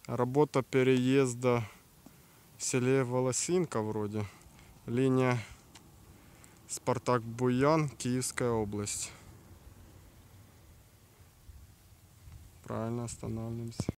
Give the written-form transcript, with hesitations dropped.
Работа переезда в селе Волосинка вроде. Линия Спартак-Буян, Киевская область. Правильно, останавливаемся.